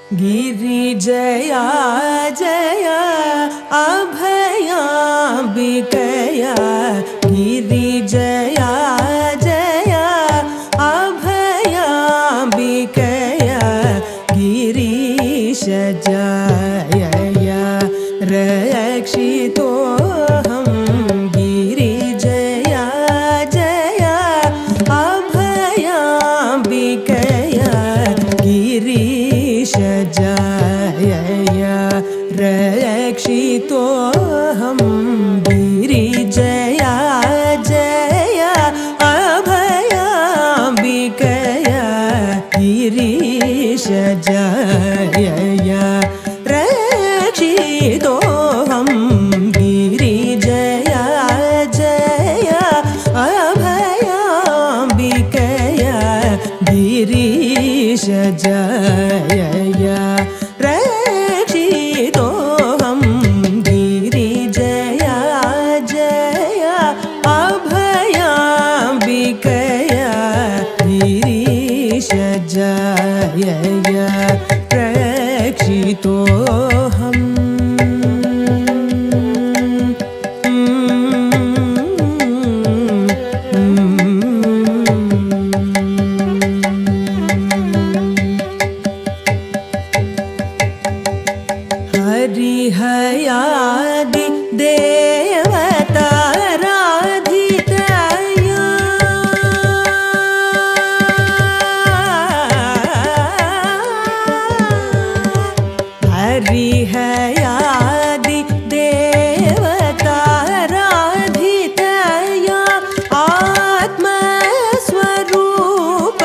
गिरिजया जया अभयाम्बिकया गिरिजया जया अभयाम्बिकया गिरीश जयया रक्षितोऽहं गिरिजया जया अभयाम्बिकया गिरीश जयया रक्षितोऽहं गिरिजया जया अभयाम्बिकया गिरीश जयया रक्षितोऽहं गिरिजया जया अभयाम्बिकया गिरीश जयया रक्षितोऽहं गिरिजया जया अभयाम्बिकया गिरीश जयया रक्षितोऽहम् हरिहयादि देवताराधितया हरिहयादि देवताराधितया आत्मस्वरूप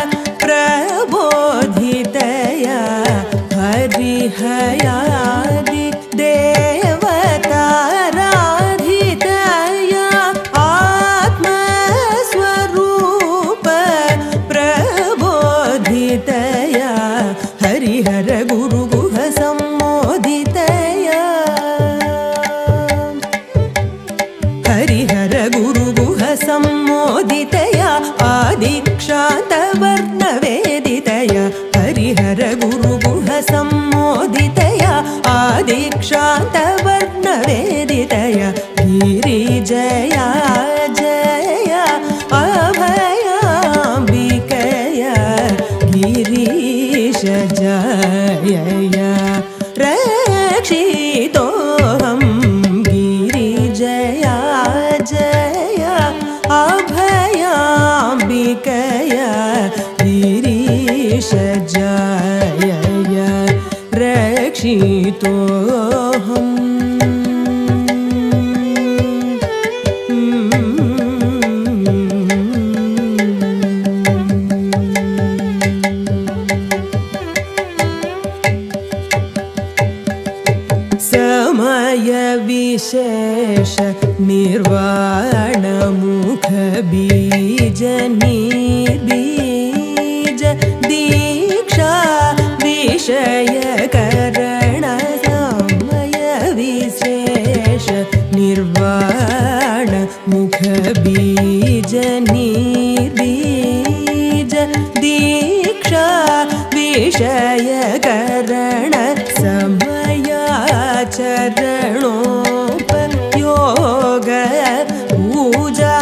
प्रबोधितया हरिहयादि देवताराधितया आत्मस्वरूप प्रबोधितया हरिहर गुरुगुह सम्मोदितया हरिहर गुरुगुह सम्मोदितया आदिक्षान्तवर्णवेदितया हरिहर गुरुगुह सम्मोदितया आदिक्षान्तवर्णवेदितया गिरिजया जया अभयाम्बिकया गिरीश जयया रक्षितोऽहं गिरिजया जया अभयाम्बिकया गिरीश जयया रक्षितोऽहम् समय विशेष निर्वाण मुख बीज निर्बीज दीक्षा विषय करण समय विशेष निर्वाण मुख बीज निर्बीज दीक्षा विषय करण समयाचरणोपयोग पूजा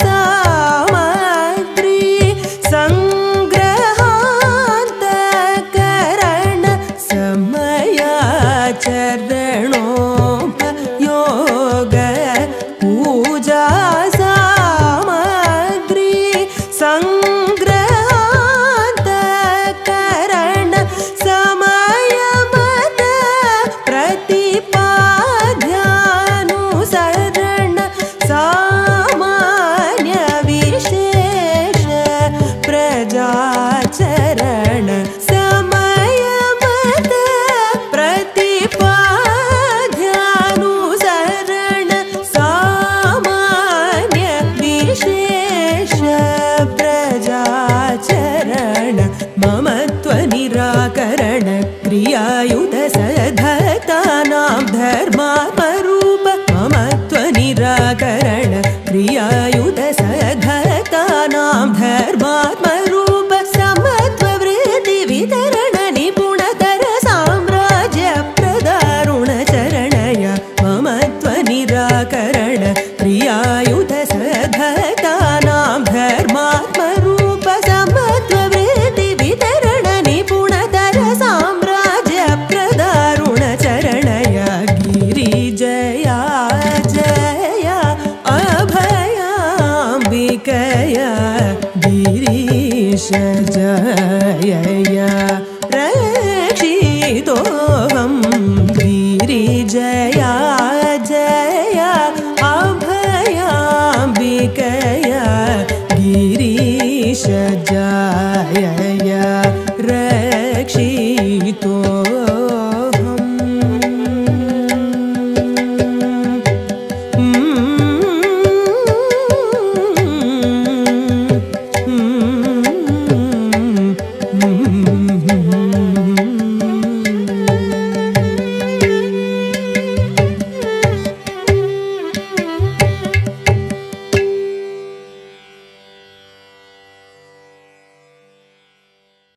सामग्री संग्रहान्तकरण समयाचरणोपयोग पूजा सामग्री संग्रहान्तकरण समयमत प्रतिपाद्यानुसरण सामान्य विशेष प्रजाचरण समयमत प्रतिपाद्यानुसरण सामान्य विशेष प्रजाचरण ममत्व निराकरण क्रियायुध सधतानां धर्मात्मरूप ममत्व निराकरण क्रियायुध सधतानां धर्मात्मरूप समत्व वृद्धि वितरण निपुणतर गिरीश जय